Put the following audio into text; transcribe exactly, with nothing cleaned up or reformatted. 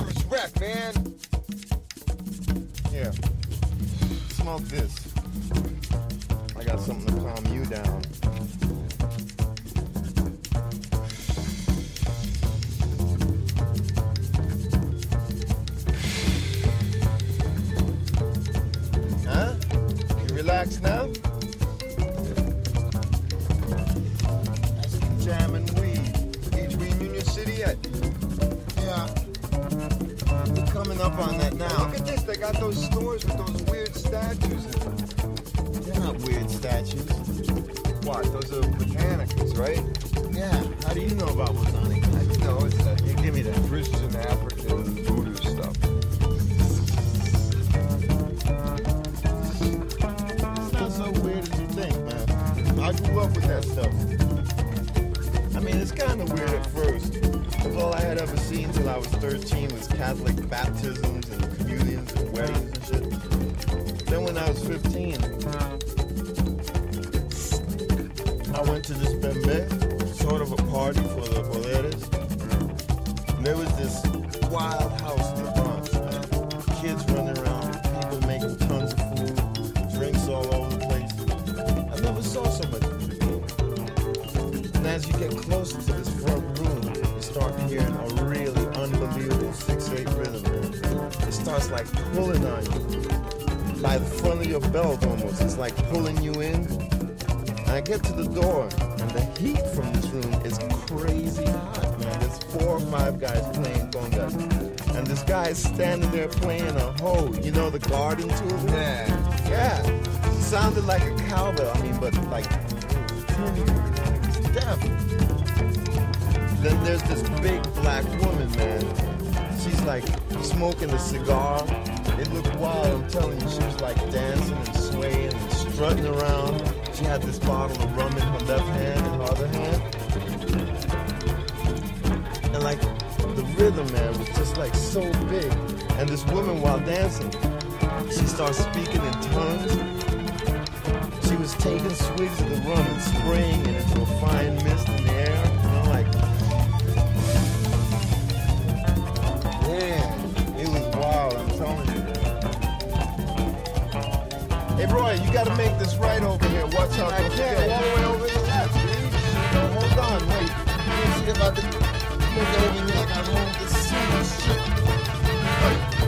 nervous wreck, man. Here, smoke this. I got something to calm you down. Huh? You relax now? That's jamming weed. Each we in Union City yet? Yeah. We're coming up on that now. Look at this. They got those stores with those weird statues in them. They're not weird statues. What? Those are botanicals, right? Yeah. How do you know about botanic? I know. It's uh, you give me that Christian African voodoo stuff. It's not so weird as you think, man. I grew up with that stuff. I mean, it's kind of weird at first. Because all I had ever seen till I was thirteen was Catholic baptisms and communions and weddings and shit. Then when I was fifteen, I went to this bembe, sort of a party for the boleres. And there was this wild house in the Bronx, man. Kids running around, people making tons of food, drinks all over the place. I never saw so much people. And as you get closer to this front room, you start hearing a really unbelievable six eight rhythm, man. It starts like pulling on you. By the front of your belt almost. It's like pulling you in. And I get to the door, and the heat from this room is crazy hot, man. There's four or five guys playing congas. And this guy is standing there playing a hoe. You know the garden tool? Yeah. Yeah. Sounded like a cowbell, I mean, but like, it's deaf. Then there's this big black woman, man. She's like smoking a cigar. It looked wild, I'm telling you. She was like dancing and swaying and strutting around. She had this bottle of rum in her left hand and her other hand. And like the rhythm, man, was just like so big. And this woman, while dancing, she starts speaking in tongues. She was taking swigs of the rum and spraying it into a fine mist in the air. And I'm like, man, it was wild, I'm telling you. Hey, Roy, you gotta make this right over here. Watch out. I can't. All the way over to the left, dude. No, hold on, wait. Let me see if I can make it over here like I know this serious shit.